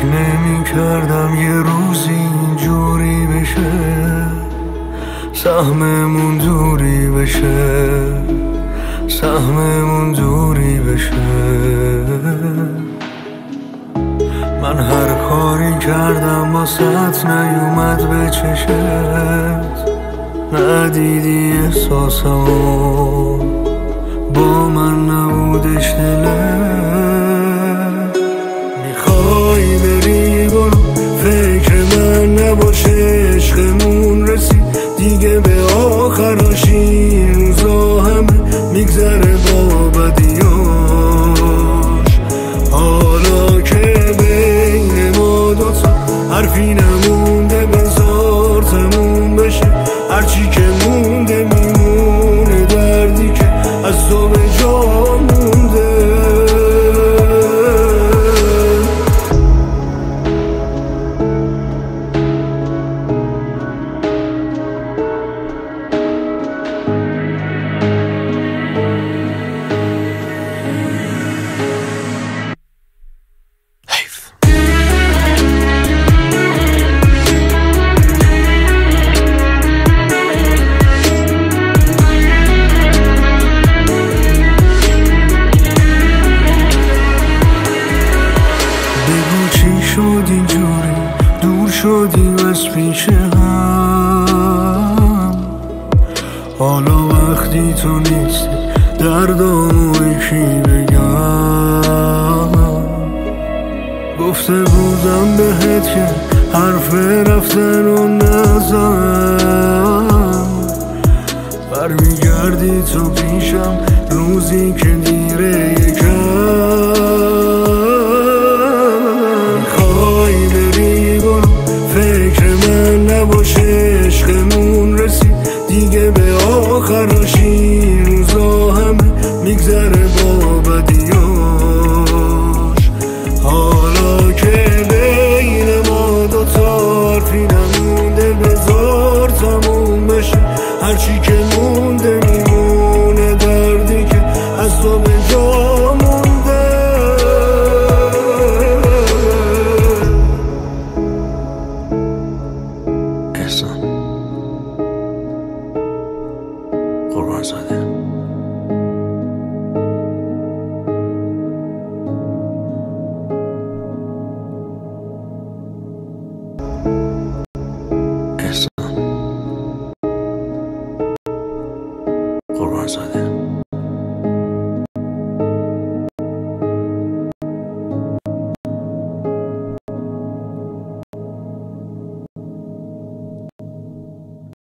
فکر نمی کردم یه روزی اینجوری بشه، سهممون دوری بشه، سهممون دوری بشه. من هر کاری کردم واسه نیومد به چشت، ندیدی احساسمو، با من نبودش دلت. میخوای بری برو، فکر من نباشه، عشقمون رسید دیگه به آخراش، این روزا همه میگذره با بدیاش. حالا که بین ما دوتا حرفی نمونده، بذار تموم بشه، هرچی که مونده میمونه، دردی که از تو به جا مونده. شد اینجوری دور شدیم از پیش هم، حالا وقتی تو نیستی دردامو یکی بگم. گفته بودم بهت که حرف رفتن رو نزن، برمیگردی تو پیشم روزی که دیره یکم. نباشه عشقمون رسید دیگه به آخراش، این روزا همه میگذره با بدیاش. حالا که بین ما دوتا حرفی نمونده، بذار تموم بشه، هرچی که مونده میمونه، دردی که از تو به جا مونده. احسان قربانزاده. احسان قربانزاده.